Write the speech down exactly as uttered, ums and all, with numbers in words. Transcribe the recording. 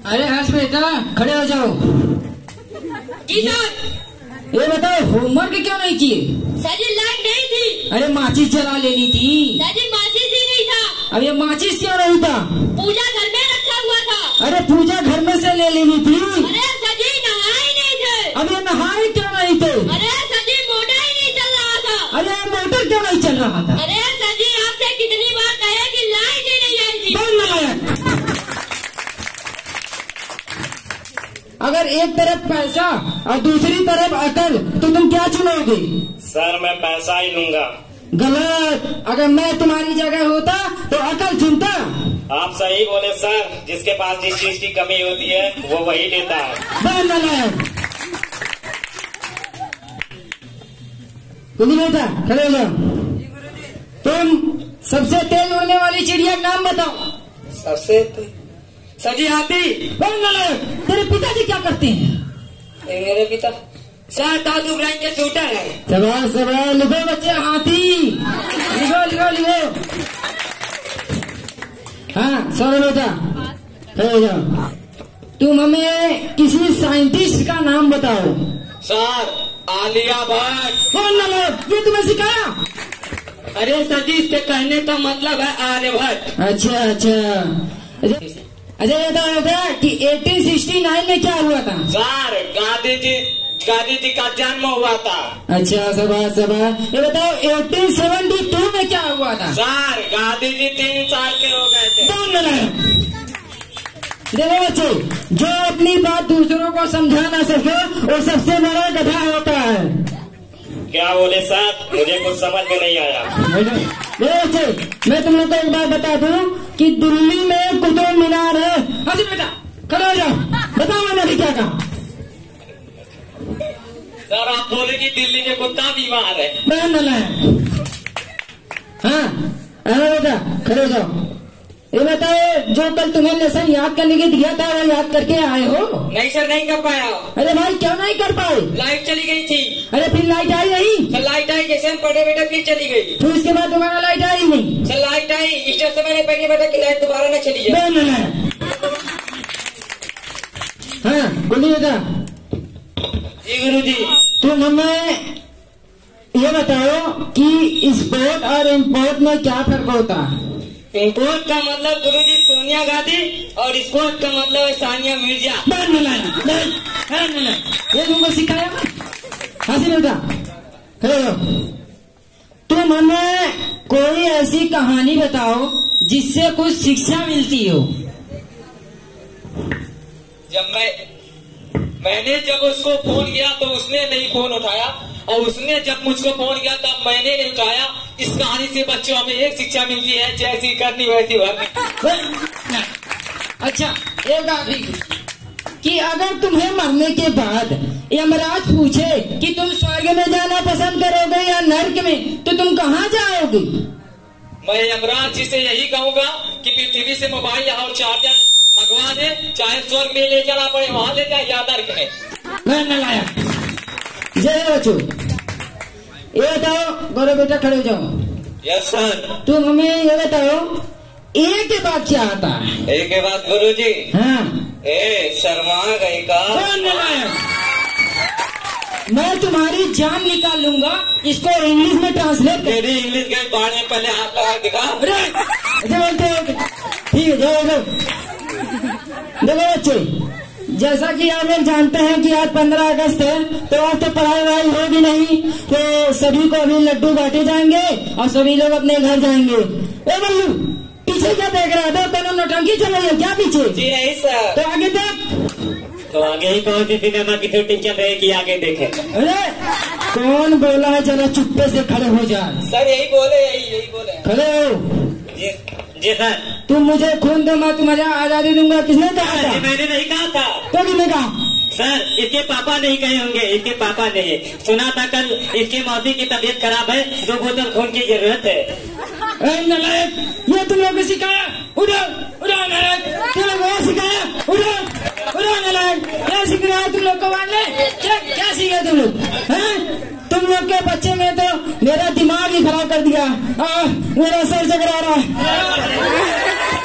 अरे हर्ष बेटा खड़े हो जाओ। जी सर। ये बताओ होमवर्क क्यों नहीं किए? सर जी लाइट नहीं थी। अरे माचिस जला लेनी थी। सर जी माचिस ही नहीं था। अब ये माचिस क्यों नहीं था? पूजा घर में रखा हुआ था। अरे पूजा घर में से ले लेनी थी। अरे सर जी नहाए नहीं थे। अब ये नहाए क्यों नहीं थे? अरे सर जी मोटर ही नहीं चल रहा था। अरे मोटर क्यों नहीं चल रहा था? अरे सर जी आपसे कितनी बार कहे कि लाइट ही नहीं आई थी। अगर एक तरफ पैसा और दूसरी तरफ अकल तो तुम क्या चुनोगे? सर मैं पैसा ही लूंगा। गलत। अगर मैं तुम्हारी जगह होता तो अकल चुनता। आप सही बोले सर, जिसके पास जिस चीज की कमी होती है वो वही लेता है। कुली बेटा खड़े हो जाओ। तुम सबसे तेज उड़ने वाली चिड़िया का नाम बताओ। सबसे सर जी हाथी। तेरे पिताजी क्या करते हैं? मेरे पिता सर दादू ब्रांड के शूटर है। सवाल सवाल लिखो बच्चे। हाथी लिखो लिखो लिखो। हाँ सौरभ बेटा खड़े हो जाओ। तुम हमें किसी साइंटिस्ट का नाम बताओ। सर आलिया भट्ट। कौन नाम ये तुम्हें सिखाया? अरे सर जी इसके कहने का मतलब है आर्यभट्ट। अच्छा अच्छा अच्छा ये बताओ बेटा कि अठारह सौ उनहत्तर में क्या हुआ था? सर गांधी जी गांधी जी का जन्म हुआ था। अच्छा सभा सभा ये बताओ अठारह सौ बहत्तर में क्या हुआ था? सर गांधी जी तीन साल के हो गए थे। देखो बच्चे, जो अपनी बात दूसरों को समझा ना सके वो सबसे बड़ा गधा होता है। क्या बोले सर? मुझे कुछ समझ में नहीं आया। देखो बच्चे, मैं तुम लोग को एक बात बता दूं कि दिल्ली में कुतुब मीनार है। हाँ बेटा खड़े हो जाओ। बताओ मैंने क्या कहा? सर आप बोले कि दिल्ली में कुत्ता बीमार है। हाँ अरे बेटा खड़े हो जाओ। ये बताओ जो कल तुम्हें लेसन याद करने के दिया था वो याद करके आए हो? नहीं सर नहीं कर पाया। अरे भाई क्यों नहीं कर पाए? लाइट चली गई थी। अरे फिर लाइट आई नहीं? सर लाइट आई जैसे हम पढ़े बेटा फिर चली गई। फिर उसके बाद दोबारा लाइट आई नहीं? सर लाइट आई इस तरह से मैंने पहले बेटा की लाइट दोबारा न चली जाए। हाँ बोलिए बेटा। जी गुरु जी। तुम हमें ये बताओ कि स्पोर्ट और इम्पोर्ट में क्या फर्क होता है? इम्पोर्ट का मतलब गुरु जी सोनिया गांधी और स्पोर्ट का मतलब है सानिया मिर्जा। ये तुमको सिखाया? हासिल बेटा खड़े हो। तुम हमें कोई ऐसी कहानी बताओ जिससे कुछ शिक्षा मिलती हो। जब मैं मैंने जब उसको फोन किया तो उसने नहीं फोन उठाया और उसने जब मुझको फोन किया तब मैंने नहीं उठाया। इस कहानी से बच्चों हमें एक शिक्षा मिलती है, जैसी करनी वैसी भरनी। अच्छा एक बात कि अगर तुम्हें मरने के बाद यमराज पूछे कि तुम स्वर्ग में जाना पसंद करोगे या नर्क में तो तुम कहाँ जाओगे? मैं यमराज जी से यही कहूँगा कि पृथ्वी से मोबाइल और चार्जर मंगवा दे, चाहे स्वर्ग में ले जाना पड़े वहाँ ले जाए या नर्क में। जय बच्चों ये बताओ। गौरव बेटा खड़े हो जाओ। Yes sir. तुम हमें ये बताओ ए के बाद क्या आता है? ए के बाद गुरु जी। हाँ ए शर्मा गई का। मैं तुम्हारी जान निकाल लूंगा। इसको इंग्लिश में ट्रांसलेट कर। मेरी इंग्लिश गई बाढ़ में पहले हाथ लगा दिखा। ठीक है जाओ जाओ। देखो बच्चे, जैसा कि आप लोग जानते हैं कि आज पंद्रह अगस्त है तो आज तो पढ़ाई वढ़ाई होगी नहीं, तो सभी को अभी लड्डू बांटे जाएंगे और सभी लोग अपने घर जाएंगे। ए बल्लू पीछे क्या देख रहा है? तो नौटंकी चल रही है क्या पीछे? जी नहीं सर। तो आगे देख। तो आगे ही कौन सी सिनेमा की शूटिंग चल रही कि आगे देखे? अरे कौन बोला है? जरा चुप्पे से खड़े हो जाए। सर यही बोले यही यही बोले। खड़े हो। जी जी सर। तुम मुझे खून दो मैं तुम्हें आजादी दूंगा। किसने कहा था? मैंने नहीं कहा था। तो किसने कहा? सर इसके पापा नहीं कहे होंगे, इसके पापा नहीं। सुना था कल इसकी मौसी की तबीयत खराब है, दो बोतल खून की जरूरत है। नालायक ये तुम लोग को सिखाया? उड़ो उड़ो नालायक। तुम लोग को सिखाया? उड़ो उड़ो नालायक। क्या सीख रहा है तुम लोग को? वाले क्या क्या सीखे तुम लोग? हैं तुम लोग के बच्चे में तो मेरा दिमाग ही खराब कर दिया। आ, मेरा सर चकरा रहा है।